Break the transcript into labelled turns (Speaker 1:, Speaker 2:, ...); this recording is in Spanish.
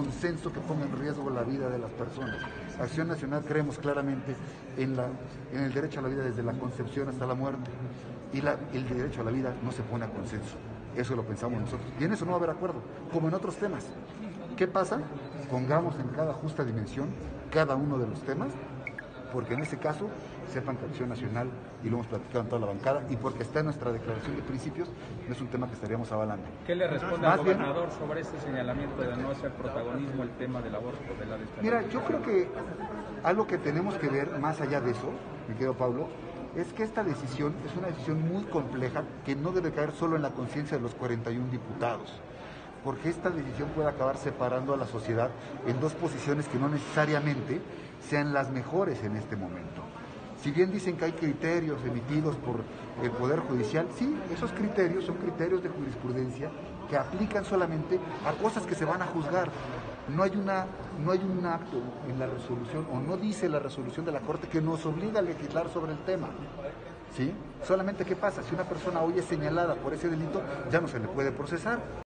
Speaker 1: consenso que ponga en riesgo la vida de las personas. Acción Nacional creemos claramente en el derecho a la vida desde la concepción hasta la muerte, y el derecho a la vida no se pone a consenso. Eso lo pensamos nosotros. Y en eso no va a haber acuerdo, como en otros temas. ¿Qué pasa? Pongamos en cada justa dimensión cada uno de los temas, porque en ese caso sepan que Acción Nacional, y lo hemos platicado en toda la bancada, y porque está en nuestra declaración de principios, no es un tema que estaríamos avalando.
Speaker 2: ¿Qué le responde al gobernador sobre este señalamiento de no hacer protagonismo el tema del aborto, de la despenalización?
Speaker 1: Mira, yo creo que algo que tenemos que ver más allá de eso, mi querido Pablo, es que esta decisión es una decisión muy compleja que no debe caer solo en la conciencia de los 41 diputados, porque esta decisión puede acabar separando a la sociedad en dos posiciones que no necesariamente sean las mejores en este momento. Si bien dicen que hay criterios emitidos por el Poder Judicial, sí, esos criterios son criterios de jurisprudencia que aplican solamente a cosas que se van a juzgar. No hay un acto en la resolución, o no dice la resolución de la Corte que nos obliga a legislar sobre el tema. ¿Sí? Solamente, ¿qué pasa? Si una persona hoy es señalada por ese delito, ya no se le puede procesar.